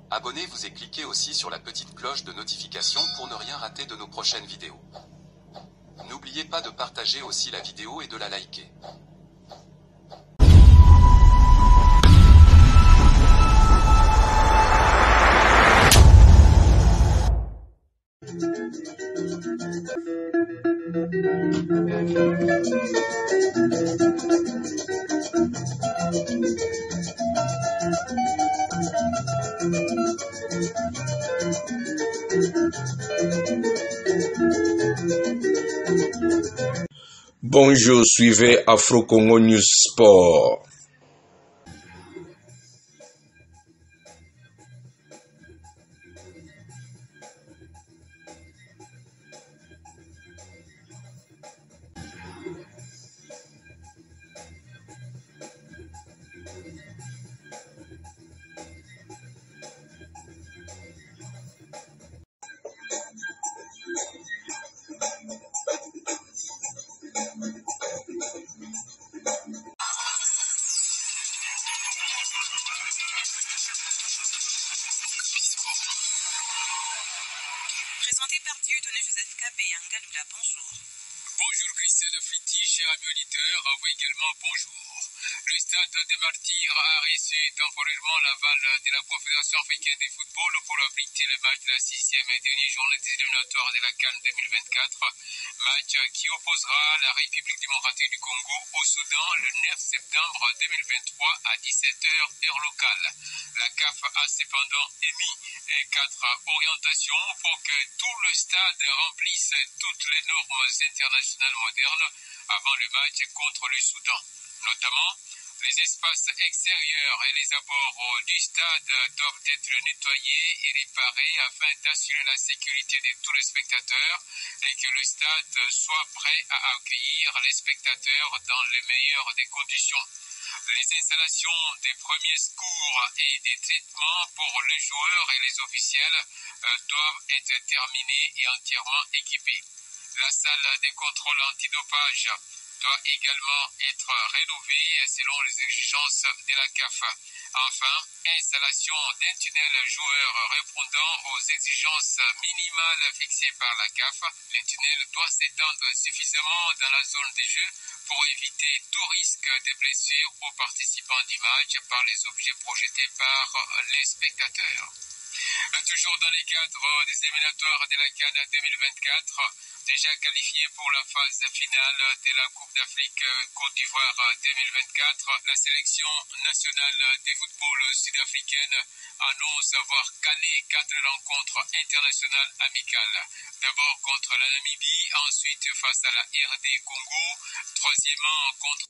Abonnez-vous et cliquez aussi sur la petite cloche de notification pour ne rien rater de nos prochaines vidéos. N'oubliez pas de partager aussi la vidéo et de la liker. Bonjour, suivez Afro Congo News Sport. Présenté par Dieudonné Joseph Kabé et Ngaloula, bonjour. Bonjour Christian Fliti, chers amis auditeurs, à vous également bonjour. Le stade des Martyrs a reçu temporairement l'aval de la Confédération africaine de football pour abriter le match de la 6e et dernière journée des éliminatoires de la CAN 2024. Match qui opposera la République démocratique du Congo au Soudan le 9 septembre 2023 à 17h heure locale. La CAF a cependant émis 4 orientations pour que tout le stade remplisse toutes les normes internationales modernes avant le match contre le Soudan. Notamment, les espaces extérieurs et les abords du stade doivent être nettoyés et réparés afin d'assurer la sécurité de tous les spectateurs et que le stade soit prêt à accueillir les spectateurs dans les meilleures des conditions. Les installations des premiers secours et des traitements pour les joueurs et les officiels doivent être terminées et entièrement équipées. La salle des contrôles antidopage doit également être rénovée selon les exigences de la CAF. Enfin, installation d'un tunnel joueur répondant aux exigences minimales fixées par la CAF. Le tunnel doit s'étendre suffisamment dans la zone de jeu pour éviter tout risque de blessure aux participants du match par les objets projetés par les spectateurs. Toujours dans les cadres des éliminatoires de la CAN 2024, déjà qualifié pour la phase finale de la Coupe d'Afrique Côte d'Ivoire 2024, la sélection nationale de football sud-africaine annonce avoir calé 4 rencontres internationales amicales. D'abord contre la Namibie, ensuite face à la RD Congo, troisièmement contre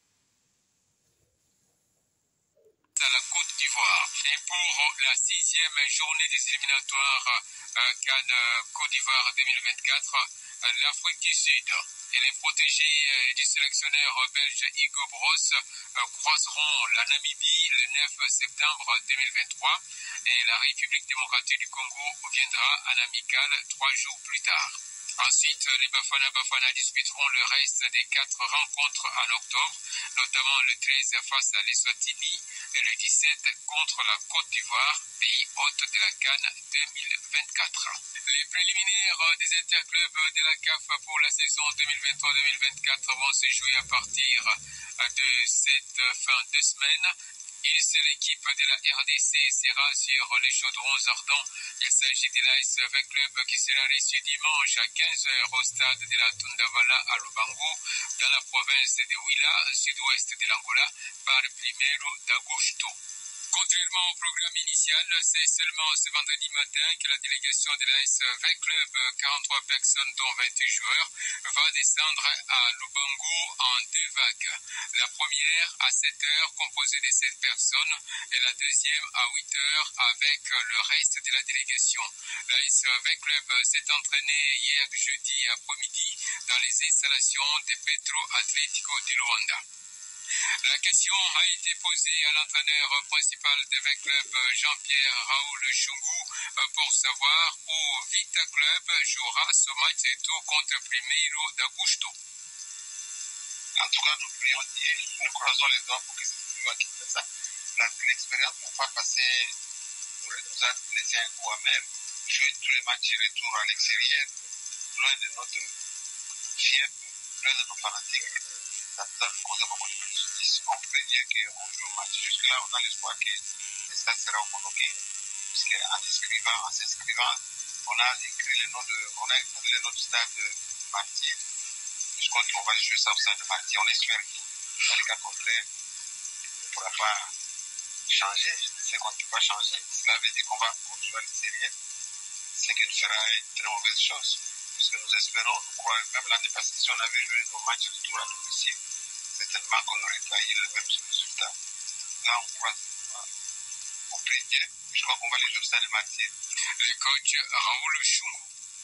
à la Côte d'Ivoire. Et pour la 6e journée des éliminatoires CAN Côte d'Ivoire 2024, l'Afrique du Sud et les protégés du sélectionneur belge Hugo Bross croiseront la Namibie le 9 septembre 2023 et la République démocratique du Congo viendra en amical 3 jours plus tard. Ensuite, les Bafana disputeront le reste des 4 rencontres en octobre, notamment le 13 face à l'Eswatini et le 17 contre la Côte d'Ivoire, pays hôte de la CAN 2024. Les préliminaires des interclubs de la CAF pour la saison 2023-2024 vont se jouer à partir de cette fin de semaine. Une seule équipe de la RDC sera sur les chaudrons ardents. Il s'agit de l'AS Vec Club qui sera reçu dimanche à 15h au stade de la Tundavala à Lubango, dans la province de Huila, sud-ouest de l'Angola, par Primeiro d'Agosto. Contrairement au programme initial, c'est seulement ce vendredi matin que la délégation de l'AS Vec Club, 43 personnes dont 28 joueurs, va descendre à Lubango en 2 vagues. La première à 7h composée de 7 personnes et la deuxième à 8h avec le reste de la délégation. L'AS Vec Club s'est entraîné hier jeudi après-midi dans les installations de Petro Atlético de Luanda. La question a été posée à l'entraîneur principal de Vec Club, Jean-Pierre Raoul Chungu, pour savoir où Vita Club jouera ce match retour contre Primeiro d'Agosto. En tout cas, nous croisons les doigts pour que ce soit qui fait ça. L'expérience ne va pas passer nous a laissé un goût amer. Jouer tous les matchs de retour à l'extérieur, loin de notre fief, loin de nos fanatiques, ça nous a causé beaucoup de préjudice. On peut dire qu'on joue au match. Jusque-là, on a l'espoir que le stade sera homologué, puisqu'en s'inscrivant, on a écrit le nom du stade Martyr. Je crois qu'on va jouer ça au stade de Martyr. On espère que dans le cas contraire, on ne pourra pas changer. C'est qu'on ne peut pas changer. Cela veut dire qu'on va jouer à l'extérieur. Ce qui nous fera une très mauvaise chose. Puisque nous espérons, nous croyons, même l'année passée, si on avait joué nos matchs de retour à domicile, certainement qu'on aurait trahi le même résultat. Là, on croit, on prie Dieu. Je crois qu'on va les jouer au stade de Martyr. Le coach Raoul Chungu.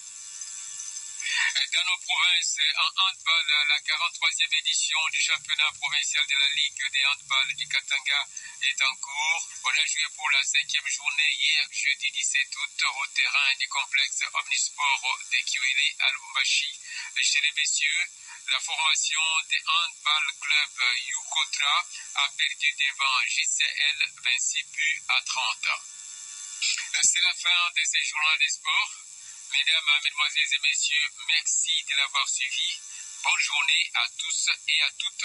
Dans nos provinces, en handball, la 43e édition du championnat provincial de la Ligue des handball du Katanga est en cours. On a joué pour la 5e journée hier, jeudi 17 août, au terrain du complexe Omnisport de Kiwele à Lubumbashi. Chez les messieurs, la formation des handball club Yukotra a perdu devant JCL 26 buts à 30. C'est la fin de ce journal des sports. Mesdames, mesdemoiselles et messieurs, merci de l'avoir suivi. Bonne journée à tous et à toutes.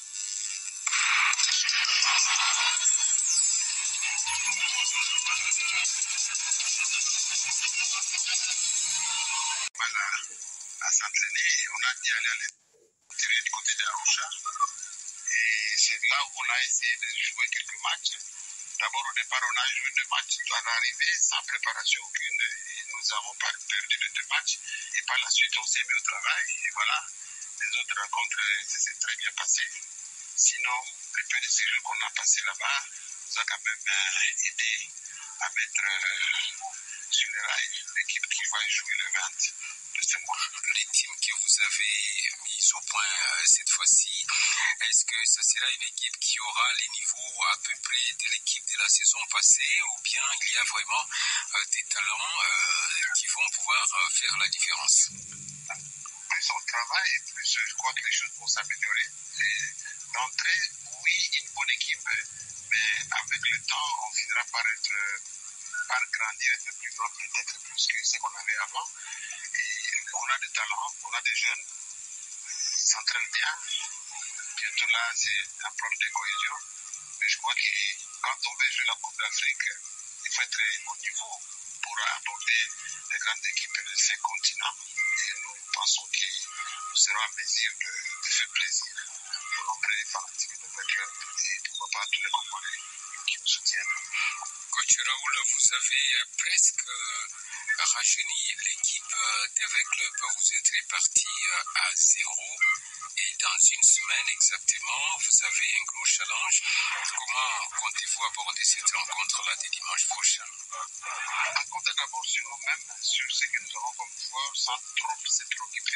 Voilà, à s'entraîner, on a dit aller à l'intérieur du côté de Arusha. Et c'est là où on a essayé de jouer quelques matchs. D'abord, au départ, on a joué 2 matchs à l'arrivée sans préparation aucune. Et nous n'avons pas perdu les 2 matchs. Et par la suite, on s'est mis au travail. Et voilà, les autres rencontres, ça s'est très bien passé. Sinon, le peu de séjours qu'on a passé là-bas nous a quand même aidé à mettre sur les rails l'équipe qui va jouer le 20 de ce mois. Les teams que vous avez mis au point cette fois-ci, est-ce que ce sera une équipe qui aura les niveaux à peu près de l'équipe de la saison passée ou bien il y a vraiment des talents qui vont pouvoir faire la différence? Plus on travaille, plus je crois que les choses vont s'améliorer. D'entrée, oui, une bonne équipe, mais avec le temps, on finira par grandir, être plus grand, peut-être plus que ce qu'on avait avant. Et on a des talents, on a des jeunes qui s'entraînent bien. Bientôt là, c'est un problème de cohésion. Mais je crois que quand on veut jouer la Coupe d'Afrique, il faut être au niveau pour aborder les grandes équipes de ces continents. Et nous pensons que nous serons en mesure de faire plaisir aux nombreux fanatiques de notre club et pourquoi pas tous les Congolais qui nous soutiennent. Coach Raoul, vous avez presque rajeuni l'équipe des Red Club. Vous êtes réparti à 0 et dans une semaine exactement, vous avez un gros challenge. Comment comptez-vous aborder cette rencontre-là de dimanche prochain? À compter d'abord sur nous-mêmes, sur ce que nous avons comme joueurs, sans trop se préoccuper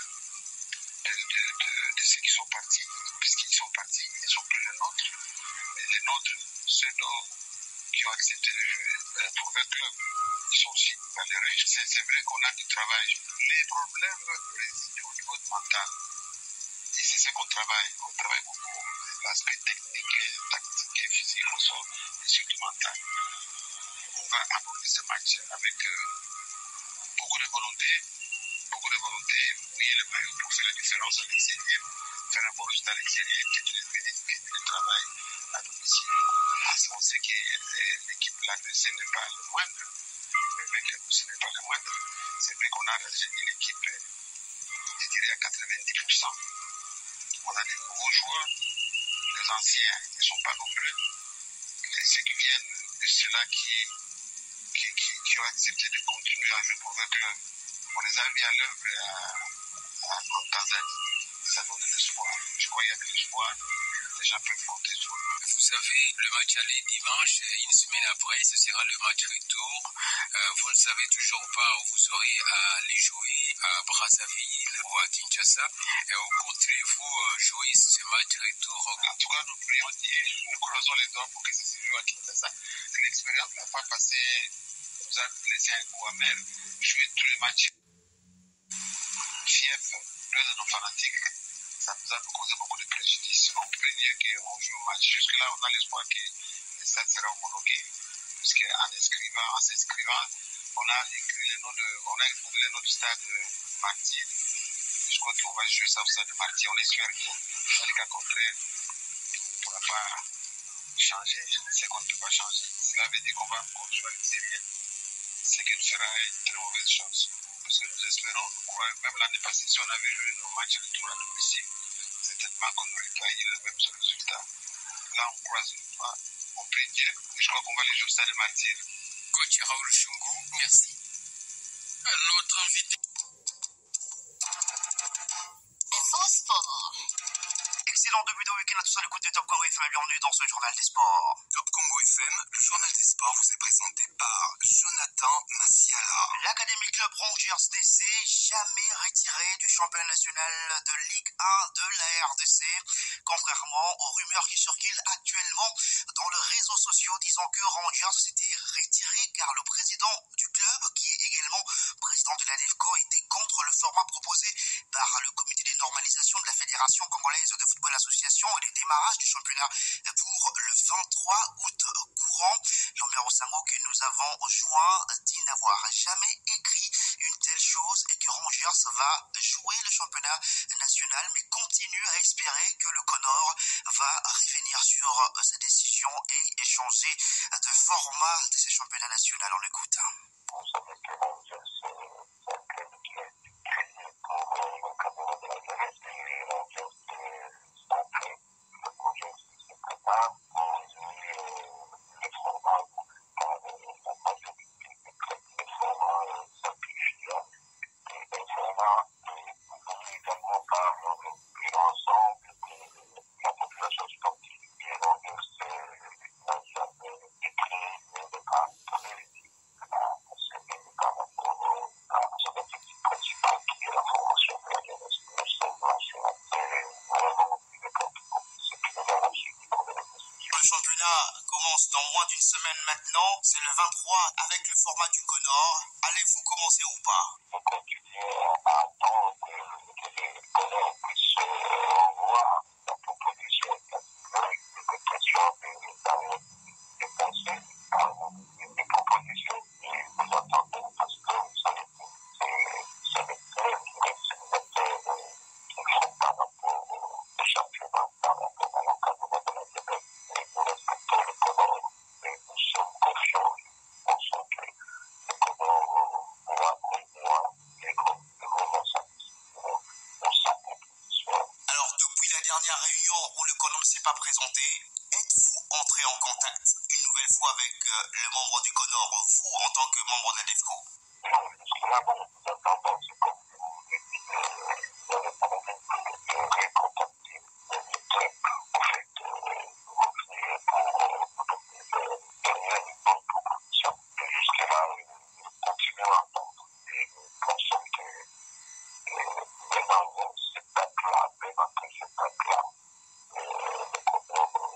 de ceux qui sont partis, puisqu'ils sont partis, ils ne sont plus les nôtres. Mais les nôtres, ceux qui ont accepté de jouer pour leur club, ils sont aussi valeureux. C'est vrai qu'on a du travail. Les problèmes résident au niveau mental. Et c'est ce qu'on travaille. On travaille beaucoup. L'aspect technique, tactique et physique aussi, et surtout mental. On va aborder ce match avec beaucoup de volonté, mouiller le maillot pour faire la différence à l'extérieur, faire un bon résultat à l'extérieur, peut-être le travail à domicile. On sait que l'équipe l'adversaire n'est pas le moindre, le mec ce n'est pas le moindre. C'est vrai qu'on a rajeuni l'équipe, je dirais à 90%. On a des nouveaux joueurs, les anciens ne sont pas nombreux. Ceux qui viennent de ceux-là qui ont accepté de continuer à jouer pour leur club. On les a mis à l'œuvre en Tanzanie. Ça donne de l'espoir. Je crois qu'il y a de l'espoir. Les gens peuvent compter sur eux. Vous avez le match aller dimanche, une semaine après, ce sera le match retour. Vous ne savez toujours pas où vous aurez à aller jouer à Brazzaville ou à Kinshasa. Où comptez-vous jouer ce match retour? En tout cas, nous prions Dieu, nous croisons les doigts pour que ça se joue à Kinshasa. L'expérience n'a pas passé, nous a laissé un goût amer. Jouer tous les matchs fief, loin de nos fanatiques, ça nous a causé beaucoup de préjudice. On prie Dieu qu'on joue au match. Jusque-là, on a l'espoir que le stade sera homologué. puisqu'en s'inscrivant, on a trouvé le nom du stade Martyr. Je crois qu'on va jouer ça au stade de Martyr. On espère que dans le cas contraire, on ne pourra pas changer. C'est qu'on ne peut pas changer. Cela veut dire qu'on va encore jouer à l'extérieur. Ce qui sera une très mauvaise chose. Parce que nous espérons, même l'année passée, si on avait joué nos matchs de tour à domicile, certainement qu'on n'aurait pas eu le même résultat. Là, on croise le doigt, on prie Dieu, et je crois qu'on va les jouer au stade de Martyr. Coach Raoul Chungu, merci. Notre invité. Excellent début de week-end à tous à l'écoute de Top Congo FM et bienvenue dans ce journal des sports. Top Congo FM, le journal des sports vous est présenté par Jonathan Massiala. L'Académie Club Rangers DC, jamais retiré du championnat national de Ligue 1 de la RDC, contrairement aux rumeurs qui circulent actuellement dans les réseaux sociaux disant que Rangers s'était retiré car le président du club, qui est également président de la DEFCO, était contre le format proposé par le comité de normalisation de la Fédération congolaise de football association et les démarrages du championnat pour le 23 août courant. Lambert Osango, que nous avons joint, dit n'avoir jamais écrit une telle chose et que Rangers va jouer le championnat national, mais continue à espérer que le Connor va revenir sur sa décision et changer de format de ce championnat national. On l'écoute. On savait que Rangers, c'est un club qui a été créé pour l'encadrement de la jeunesse, et Rangers s'entraîne, Rangers se prépare pour jouer le format par la majorité des clubs, le format simplifié, et le format voulu également par l'ensemble de la population sportive. Et Rangers n'a jamais écrit de caractère par rapport à son objectif principal qui est la formation de la jeunesse. Nous sommes vraiment ce qui nous a reçu. Le championnat commence dans moins d'une semaine maintenant. C'est le 23 avec le format du Connor. Allez-vous commencer ou pas? On continue à attendre que le Connor puisse revoir la proposition avec des questions de pensée par des propositions. Et nous attendons parce que vous savez, c'est le club qui font par rapport au championnat, par rapport à l'encadrement de la jeunesse. Et nous respectons le Connor et nous sommes confiants. Nous pensons que le Connor aura au moins les gros satisfaits pour sa compétition. Alors, depuis la dernière réunion où le Connor ne s'est pas présenté, êtes-vous entré en contact une nouvelle fois avec le membre du Connor, vous en tant que membre de la DEFCO? Non, jusque-là, bon, nous attendons, c'est comme vous l'avez dit, nous n'avons pas de récontacter le club, au fait, revenir pour donner une bonne proposition. Et jusque-là, nous continuons à attendre. Et nous pensons que même avant cette date-là, même après cette date-là, le Connor.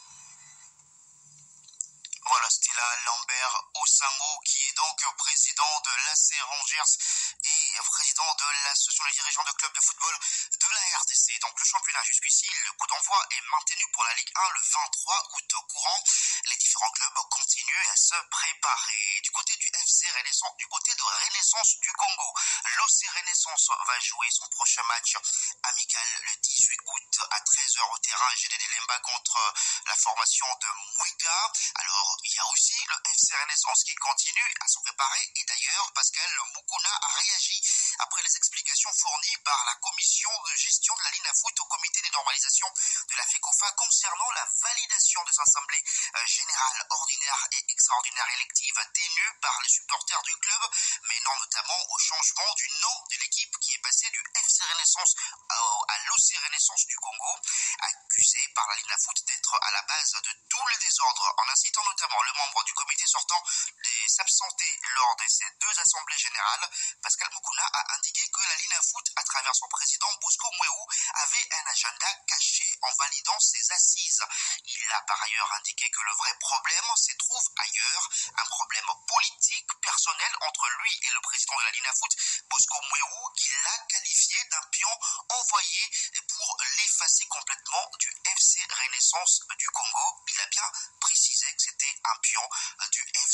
Voilà, c'était là Lambert Osango, qui est donc président de l'AC Rangers et président de l'association des dirigeants de clubs de football de la RDC. Donc le championnat jusqu'ici, le coup d'envoi est maintenu pour la Ligue 1 le 23 août courant. Les différents clubs continuent à se préparer. Du côté du FC Renaissance, du côté de Renaissance du Congo, l'OC Renaissance va jouer son prochain match amical le 18 août à 13h au terrain GDD Lemba contre la formation de Mouika. Alors, il y a aussi le FC Renaissance qui continue à se préparer et d'ailleurs, Pascal Mukuna a réagi après les explications fournies par la commission de gestion de la Linafoot au comité des normalisations de la FECOFA concernant la validation des assemblées générales ordinaires et extraordinaires électives tenues par les supporters du club, menant notamment au changement du nom de l'équipe qui est passée du FC Renaissance à l'OC Renaissance du Congo, accusé par la Linafoot d'être à la base de tous les désordres, en incitant notamment le membre du comité sortant de s'absenter lors de ces deux assemblées générales. Pascal Mukuna a indiqué que la Linafoot, à travers son président Bosco Mwewu, avait un agenda caché en validant ses assises. Il a par ailleurs indiqué que le vrai problème se trouve ailleurs, un problème politique, personnel entre lui et le président de la Linafoot, Bosco Mwewu, qui l'a qualifié d'un pion envoyé pour l'effacer complètement du FC Renaissance du Congo. Il a bien précisé que c'était un pion du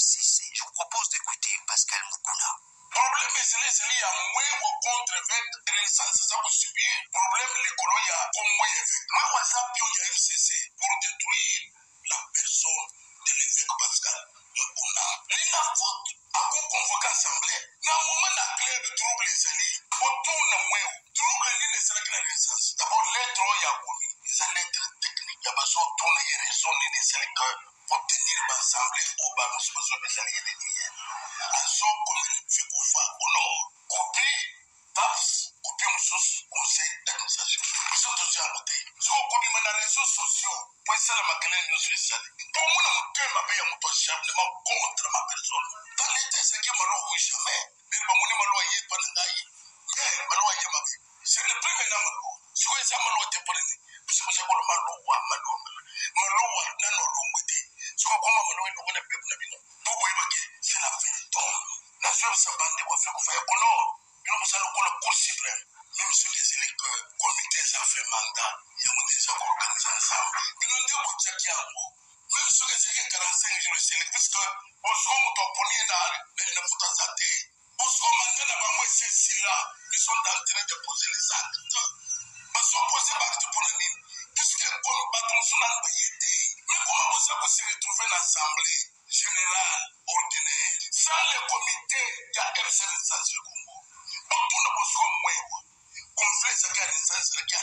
Pascal Mukuna. Problème c'est ya mwewo contre vet renaissance za kusubir. Problème l'écolo ya comme moyen avec. Moi WhatsApp yo ya FCC pour détruire la personne de l'évêque Pascal Mukuna. Lina faute à convoquer assemblée. Na moment na clair de trouble les alliés. Autour na mwewo. Trouble ni les alliés la renaissance. D'abord lettre ya komi. Les lettres techniques. Ya besoin tourner les raisons ni les alliés pour tenir l'assemblée au bas nous besoin des alliés de dire. Azo comme je vous vois au nord. Copie TAPS, copie un conseil d'administration. Ils sont tous à noter. Ce qu'on copie dans les réseaux sociaux, pour ça la maquille nous spéciale. Pour moi, on peut m'appeler à mon acharnement contre ma personne. Dans l'état, c'est qui m'a oui jamais. Mais le monde m'a loyé pas de d'aïe. Mais m'a loyé ma vie. C'est le premier nom malo. Si vous avez malo te prendre, parce que j'ai pas le malo ou malo. Malo ou non non mouté. Si vous comment malo est le peuple na bino. Pour vous imaginer, c'est la vérité. La seule sabande va faire qu'on fait qu'on nous allons pour le cours suprême. Même ceux qui disent que le comité ça fait mandat, il y a déjà organisé ensemble. Mais nous devons checker en haut. Même ceux qui disent que 45 jours c'est puisque au second toponie na na futazate. Au second mandat na bango c'est là, ils sont en train de poser les actes. Parce qu'on pose pas acte pour la mine. Puisque comme bâton sur la bayété. Mais comment vous avez se retrouver dans l'assemblée générale ordinaire sans le comité il y a RCN sans le Congo. Donc tout le monde comme moi. Conflit ça qui a l'essence qui a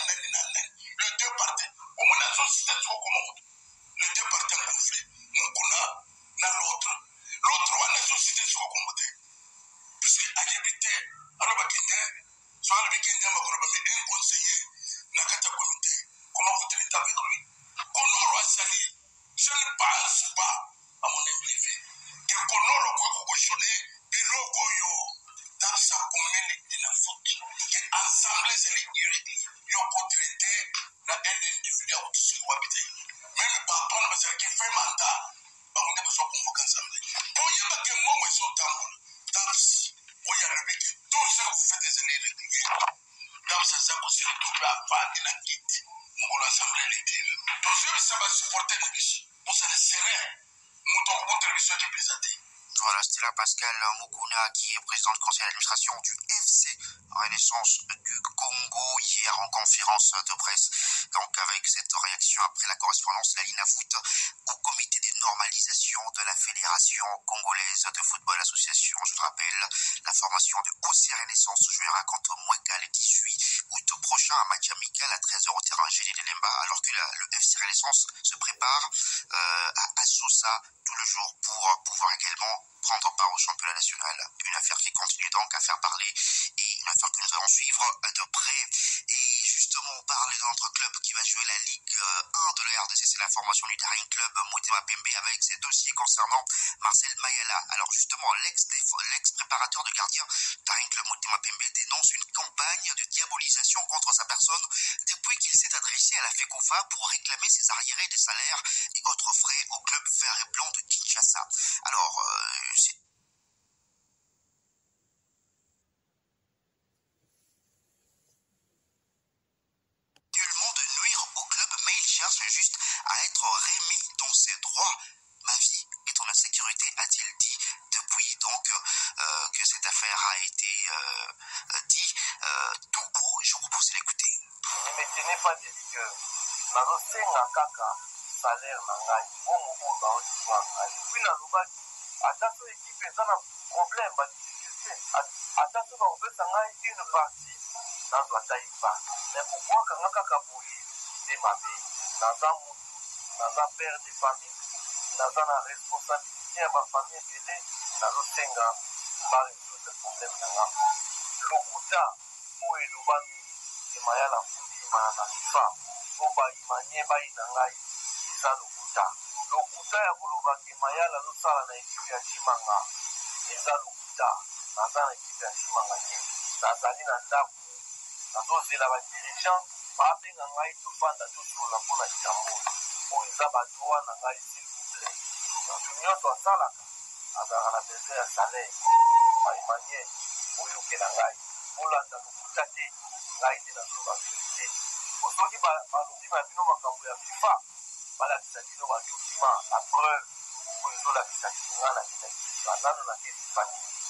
les deux parties. Au moins la société soit comment les deux parties en conflit. Mon kuna na l'autre. L'autre one la société soit comment puisque à éviter alors bah qu'il soit le week-end ma groupe mais un conseiller na kata comité comment vous traitez avec lui. Qu'on aura sali. Je ne pense pas à mon imprivé. Et qu'on aura cautionné, biloko yo, dans sa commune de la faute. Et ensemble, c'est les irréguliers. Yo traité dans un individu au-dessus de l'habité. Même le patron, c'est qui fait mandat. On a besoin de convoquer ensemble. Pour y avoir que moi, ils sont dans pour y arriver que tout ça, vous faites des irréguliers. Dans ce sens, vous êtes tout à faire la quitte. Pour l'assemblée élective. Donc, ça va supporter le biche. Vous allez serrer. Mon contribution qui est présentée. Voilà, c'était là Pascal Mukuna qui est président du conseil d'administration du FC Renaissance du Congo hier en conférence de presse. Donc avec cette réaction après la correspondance de la Linafoot au comité de normalisation de la Fédération congolaise de football association. Je te rappelle, la formation de OC Renaissance jouera contre Mweka le 18 août prochain, un match amical à 13h au terrain GD de Lemba, alors que le FC Renaissance se prépare à Assosa tout le jour pour pouvoir également prendre part au championnat national. Une affaire qui continue donc à faire parler et une affaire que nous allons suivre de près. Et justement, on parle de notre club qui va jouer la Ligue 1 de la RDC, c'est la formation du Daring Club Motema Pembe avec ses dossiers concernant Marcel Mayala. Alors justement, l'ex-préparateur de gardien Daring Club Motema Pembe dénonce une campagne de diabolisation contre sa personne depuis qu'il s'est adressé à la FECOFA pour réclamer ses arriérés de salaires et autres frais au club vert et blanc de Kinshasa. Alors, c'est nullement de nuire au club, mais il cherche juste à être remis dans ses droits. Ma vie est en insécurité, a-t-il dit depuis donc que cette affaire a été dit tout haut. Je vous propose de l'écouter. Ne me tenez pas de rigueur. Nazosenga kaka salaire na ngai bongo oyo baozwa ngai puis nalobaki ata so ekipe eza na problème badifficulté ata so bakopesa ngai une partie nazwa ata ipa mais kobwakanga kaka boye nde mabe naza motu naza père de famille naza na responsabilité ya bafamille ebele nazosenga baresoudre problème na nga oyo lokuta oyo elobami emayala fundi imana na fifa po bayimanie bai na ngai eza lokuta ya kolobaki mayala azosala na ekipe ya chimanga eza lokuta naza na ekipe ya chimanga te nazali na ndako nazozela badirigant babenga ngai tofanda tosolola mpona likambo oyo eza badroit na ngai silvouple bato nyonso asalaka azalaka na besoin ya salaire bayimanie oyokela ngai kolanda lokuta te ngai nde nazoloba verité soki balobi na bino makambo ya fifa balakisa bino badokima la preuve oyo ezolakisa kinga na kenda nano na te esipaki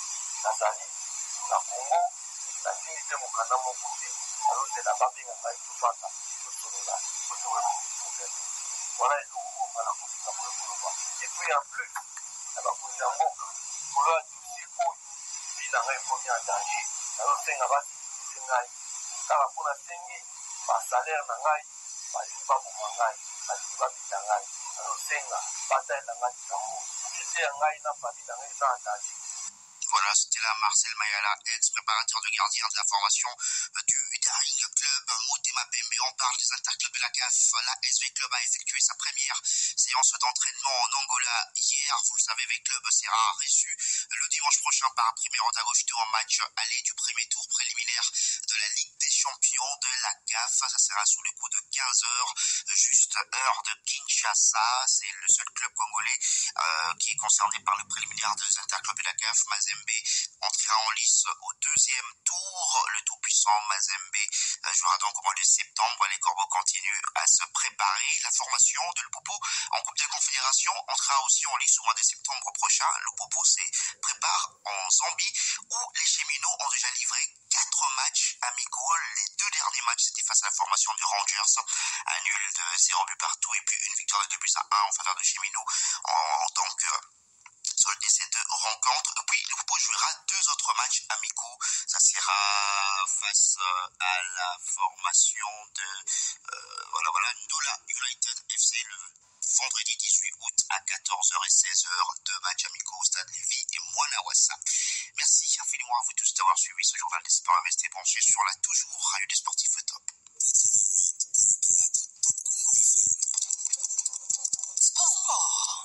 nazali na Congo nasili te mokanda moko te alozela babenga ngai tofanda tosolola totowemoke problème wana eloko oyo nga na kofika boye koloba epuis en plus na bakonzi ya mboka kolo ya dossier oyo vi na ngai ekomi en danger nazosenga basikilize ngai kaka mpo nasengi basalaire na ngai balingi baboma ngai balingi babeta ngai nazosenga batalela ngai likambo vite ya ngai na famille na ngai eza en danger. Voilà, c'était là Marcel Mayala, ex-préparateur de gardien de la formation du Daring Club Motema Pembe. On parle des interclubs de la CAF. La SV Club a effectué sa première séance d'entraînement en Angola hier. Vous le savez, V Club sera reçu le dimanche prochain par Primeiro d'Agosto en match aller du premier tour préliminaire de la Ligue des Champions de la CAF. Ça sera sous le coup de 15h, juste heure de Kinshasa. C'est le seul club congolais qui est concerné par le préliminaire des interclubs de la CAF. Mazembe entrera en lice au deuxième tour. Le tout-puissant Mazembe jouera donc au mois de septembre. Les Corbeaux continuent à se préparer. La formation de Lupopo en Coupe des Confédérations entrera aussi en lice au mois de septembre prochain. Lupopo se prépare en Zambie où les Cheminots ont déjà livré 4 matchs amicaux. Les 2 derniers matchs c'était face à la formation du Rangers, un nul de 0 but partout et puis une victoire de 2 buts à 1 en faveur de Cheminots en tant que solder ces 2 rencontres. Puis Lupopo jouera 2 autres matchs amicaux. Ça sera face à la formation de voilà, Ndola United FC le vendredi 18 août à 14h et 16h. 2 matchs amicaux au stade Lévis et Mwanawassa. Merci infiniment à vous tous d'avoir suivi ce journal des sports. Restez branchés sur la toujours radio des sportifs au top. 88.4 Top Congo FM. Sport.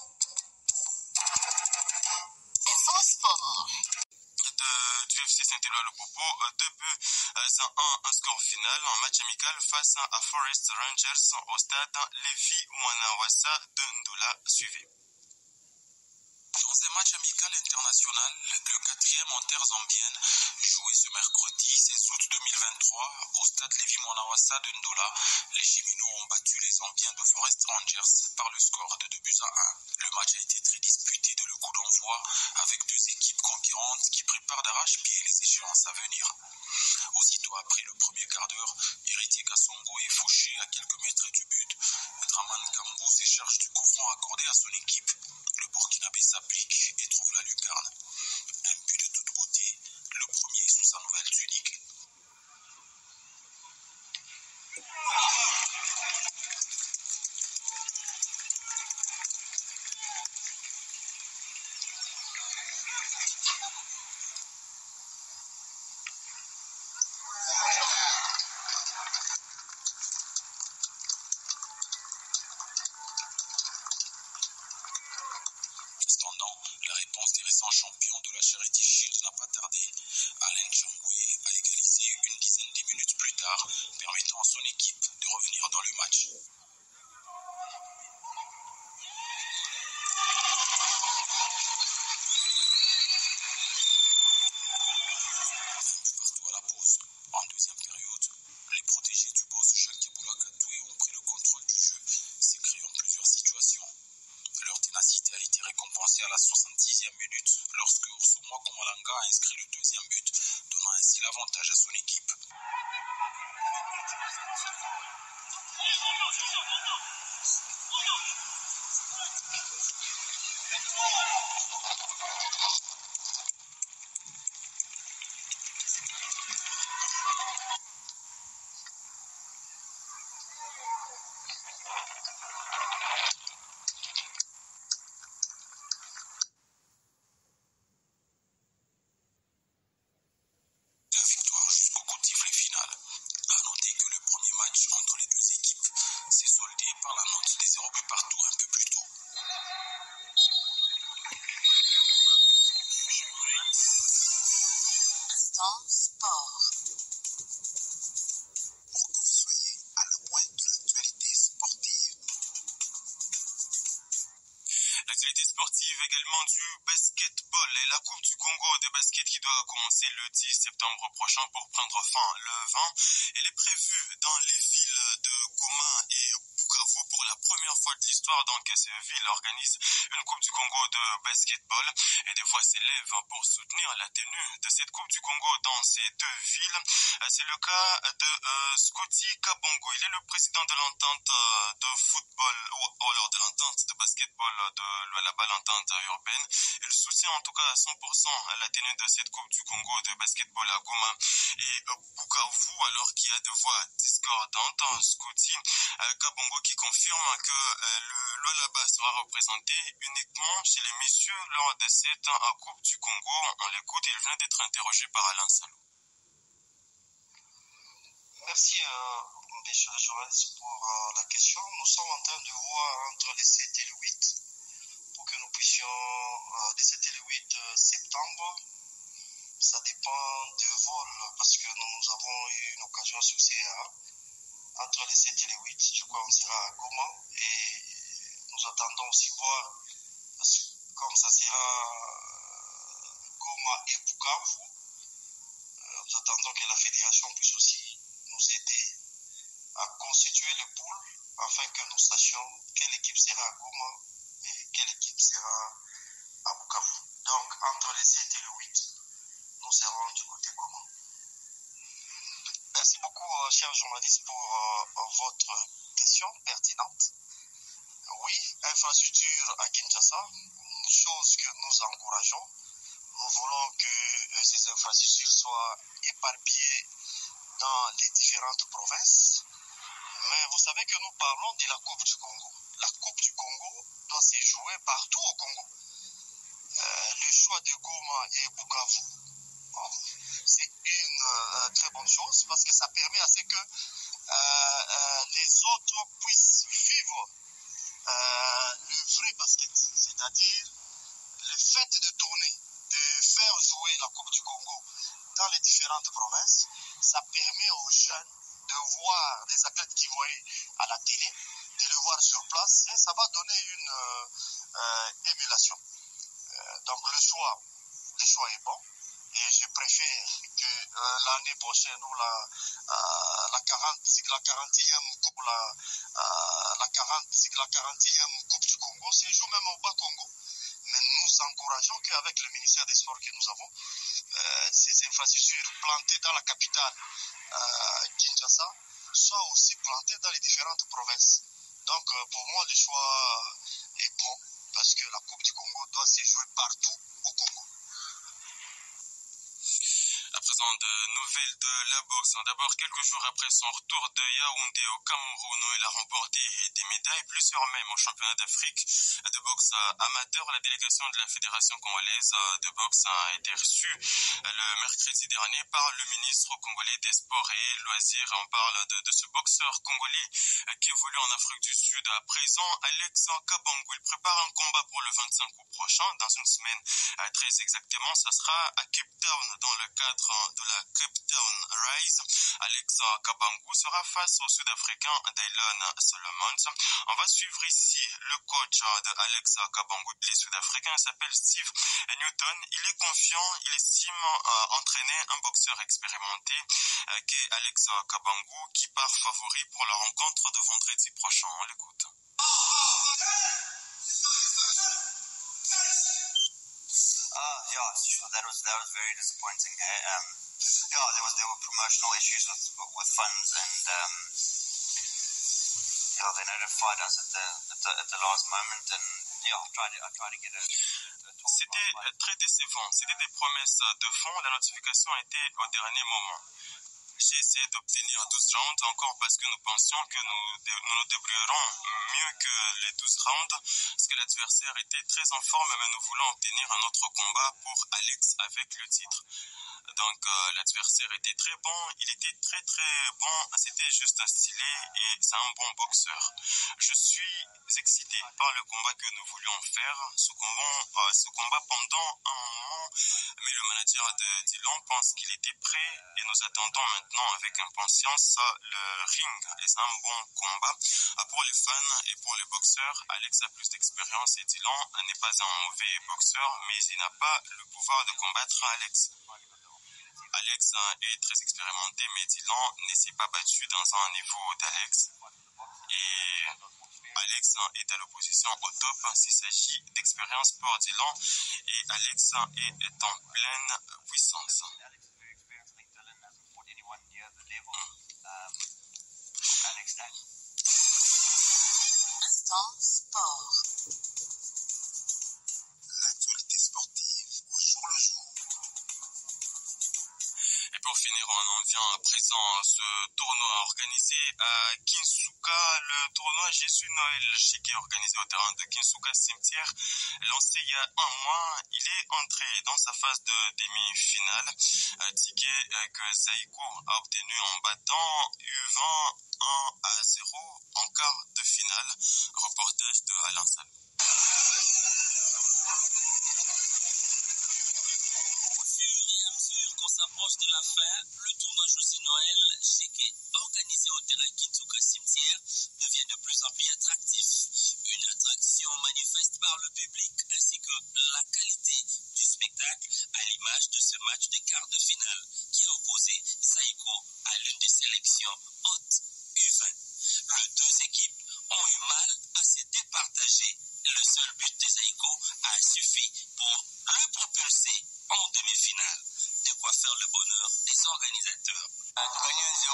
Du FC Saint-Éloi Lupopo, 2 buts à 1, un score final en match amical face à Forest Rangers au stade Lévis Mwanawassa de Ndola suivi. Dans un match amical international, le 4e en terre zambienne, joué ce mercredi 16 août 2023 au stade Lévis Mwanawassa de Ndola, les Cheminots ont battu les Zambiens de Forest Rangers par le score de 2 buts à 1. Le match a été très disputé dès le coup d'envoi avec 2 équipes concurrentes qui préparent d'arrache-pied les échéances à venir. Aussitôt après le premier quart d'heure, Héritier Kassongo est fauché à quelques mètres du but. Draman Kambou se charge du coup franc accordé à son équipe. Le Burkinabé s'applique et trouve la lucarne. Un but de toute beauté, le premier sous sa nouvelle tunique. Cependant, la réponse des récents champions de la Charity Shield n'a pas tardé. Alain Changoué a égalisé une dizaine de minutes plus tard, permettant à son équipe de revenir dans le match. Partout à la pause. En deuxième période, les protégés du boss Jacques Boulakatoué ont pris le contrôle du jeu, se créant plusieurs situations. Leur ténacité a été récompensée à la 66e minute lorsque Orsumwa Komalanga a inscrit le 2e but, donnant ainsi l'avantage à son équipe. La victoire jusqu'au coup de sifflet final. A noter que le premier match entre les 2 équipes s'est soldé par la note des 0 buts partout un peu plus tôt. Instant sport. Pour que vous soyez à la pointe de l'actualité sportive. L'actualité sportive également du basketball et la Coupe du Congo de basket qui doit commencer le 10 septembre prochain pour prendre fin le 20. Elle est prévue dans les villes de Goma et Bukavu. Bukavu. Pour la première fois de l'histoire, donc, cette ville organise une Coupe du Congo de basketball et des voix s'élèvent pour soutenir la tenue de cette Coupe du Congo dans ces deux villes. C'est le cas de Scotty Kabongo. Il est le président de l'entente de football, ou alors de l'entente de basketball de Lualaba, l'entente urbaine. Il soutient en tout cas à 100% la tenue de cette Coupe du Congo de basketball à Goma et Bukavu, alors qu'il y a des voix discordantes. Scotty Kabongo qui confirme que le Lualaba sera représenté uniquement chez les messieurs lors de cette Coupe du Congo. On l'écoute, il vient d'être interrogé par Alain Salou. Merci, messieurs les journalistes, pour la question. Nous sommes en train de voir entre les 7 et le 8 pour que nous puissions, les 7 et le 8 septembre, ça dépend du vol, parce que nous avons eu une occasion sur CA. Entre les 7 et les 8, je crois qu'on sera à Goma et nous attendons aussi voir, parce que comme ça sera Goma et Bukavu, nous attendons que la fédération puisse aussi nous aider à constituer le pool afin que nous sachions quelle équipe sera à Goma et quelle équipe sera à Bukavu. Donc, entre les 7 et le 8, nous serons du côté Goma. Merci beaucoup, chers journalistes, pour votre question pertinente. Oui, infrastructure à Kinshasa, une chose que nous encourageons. Nous voulons que ces infrastructures soient éparpillées dans les différentes provinces. Mais vous savez que nous parlons de la Coupe du Congo. La Coupe du Congo doit se jouer partout au Congo. Le choix de Goma et Bukavu, c'est une très bonne chose parce que ça permet à ce que les autres puissent vivre le vrai basket, c'est-à-dire le fait de tourner, de faire jouer la Coupe du Congo dans les différentes provinces. Ça permet aux jeunes de voir des athlètes qui voyaient à la télé, de le voir sur place, et ça va donner une émulation. Donc le choix est bon, et je préfère que l'année prochaine ou la 40e Coupe du Congo se joue même au Bas-Congo. Mais nous encourageons qu'avec le ministère des Sports que nous avons, ces infrastructures plantées dans la capitale Kinshasa soient aussi plantées dans les différentes provinces. Donc pour moi, le choix est bon parce que la Coupe du Congo doit se jouer partout au Congo. À présent, de nouvelles de la boxe. D'abord, quelques jours après son retour de Yaoundé au Cameroun, où il a remporté des médailles, plusieurs même au championnat d'Afrique de boxe amateur. La délégation de la Fédération congolaise de boxe a été reçue le mercredi dernier par le ministre congolais des Sports et Loisirs. On parle de ce boxeur congolais qui évolue en Afrique du Sud à présent, Alex Kabongo. Il prépare un combat pour le 25 août prochain, dans une semaine très exactement. Ça sera à Cape Town, dans le cadre de la Cape Town Rise. Alex Kabongo sera face au Sud-Africain Dylan Solomons. On va suivre ici le coach de Alex Kabongo. Il est Sud-Africain, il s'appelle Steve Newton. Il est confiant, il estime entraîner un boxeur expérimenté qui est Alex Kabongo, qui part favori pour la rencontre de vendredi prochain. On l'écoute. Yeah, sure. That was very disappointing. Yeah, there were promotional issues with funds, and yeah, they notified us at the last moment, and yeah, I tried to get a C'était très décevant. C'était des promesses de fonds. La notification a été au dernier moment. J'ai essayé d'obtenir 12 rounds encore parce que nous pensions que nous débrouillerons mieux que les 12 rounds parce que l'adversaire était très en forme, mais nous voulons obtenir un autre combat pour Alex avec le titre. Donc l'adversaire était très bon, il était très très bon, c'était juste stylé et c'est un bon boxeur. Je suis excité par le combat que nous voulions faire, ce combat pendant un moment, mais le manager de Dylan pense qu'il était prêt et nous attendons maintenant avec impatience le ring et c'est un bon combat. Pour les fans et pour les boxeurs, Alex a plus d'expérience et Dylan n'est pas un mauvais boxeur, mais il n'a pas le pouvoir de combattre Alex. Alex est très expérimenté, mais Dylan ne s'est pas battu dans un niveau d'Alex. et Alex est à l'opposition au top s'il s'agit d'expérience pour Dylan et Alex est en pleine puissance. Instant sport. L'actualité sportive au jour le jour. Et pour finir, on en vient à présent à ce tournoi organisé à Kinsuka, le tournoi Jésus Noël qui est organisé au terrain de Kinsuka Cimetière, lancé il y a un mois. Il est entré dans sa phase de demi-finale, ticket que Saïko a obtenu en battant U20 1-0 en quart de finale. Reportage de Alain Salou. Qu'on s'approche de la fin, le tournoi Josie Noël, Cheke, organisé au terrain Kinsuka Cimetière, devient de plus en plus attractif. Une attraction manifeste par le public ainsi que la qualité du spectacle à l'image de ce match de quart de finale qui a opposé Saïko à l'une des sélections hautes U20. Les deux équipes ont eu mal à se départager. Le seul but de Saïko a suffi pour le propulser en demi-finale. De quoi faire le bonheur des organisateurs. Gagné 1-0.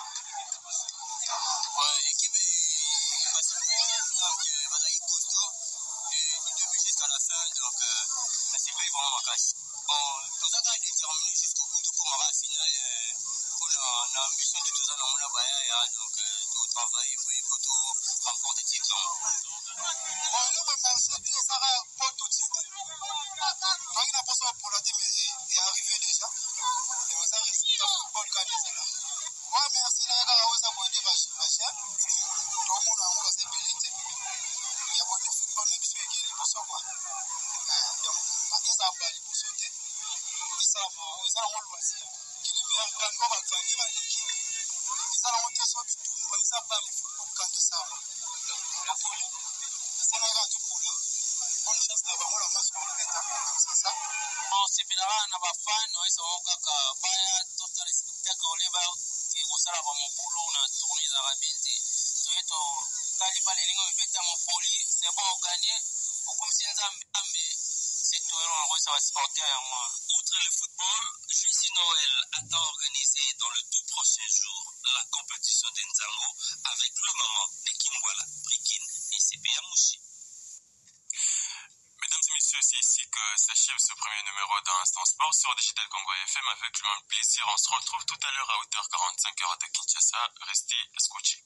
Ouais, l'équipe est passée donc Vadaï costaud et du début jusqu'à la fin, donc c'est pas vraiment ma casse. Bon, tout ça a été terminé jusqu'au bout, tout comme à la finale, on a l'ambition de tout ça dans la baïa, donc tout travail et puis pour tout remporter le titre. Bon, nous, on a sauté ça pour tout de suite. Quand il n'a pas ça pour la team, il est arrivé déjà. Et on a réussi à football quand il est là. Ouais, merci, là, on a abonné ma chaîne. Tout le monde a encore ses billets. Il y a abonné football, mais bisous, il est pour ça, quoi. Donc, il a abonné pour sauter. Et ça, on le voit aussi. Il est meilleur quand on va faire, il va l'équipe. Et ça, on te sauve tout. Ils a pas le football quand il s'en va. La folie. Ça n'a rien de pour là. Bonne chance d'avoir la masse complète, c'est ça? Sepelaka na bafani waisa kaka baya total spectacle oleba ekosala bamobulu na tournée ezaka bien te toyeto tali bale elingi mibeta mopoli c'est bon oganye okomisi nzambe c'est toyelo na koyisa basporter yango. Outre le football, Jésus Noël attend organiser dans le tout prochain jour la compétition de Nzango avec le maman de Kingwala, Prikine et CPA Mouchi. Mesdames et messieurs, c'est ici que s'achève ce premier numéro d'Instant Sport sur Digital Congo FM avec le même plaisir. On se retrouve tout à l'heure à 8h45 heure de Kinshasa. Restez scotchés.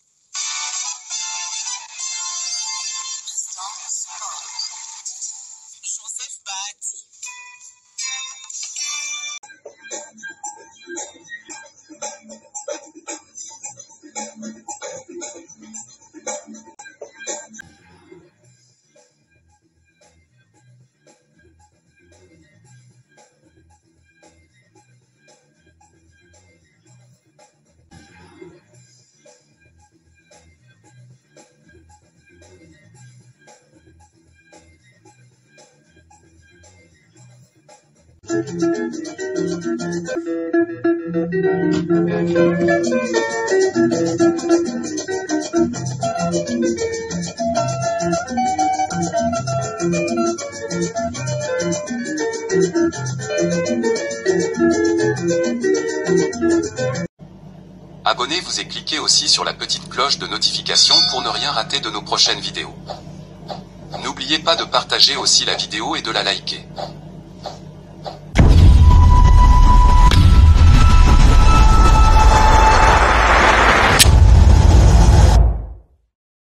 Instant sport. Joseph Bahati. Abonnez-vous et cliquez aussi sur la petite cloche de notification pour ne rien rater de nos prochaines vidéos. N'oubliez pas de partager aussi la vidéo et de la liker.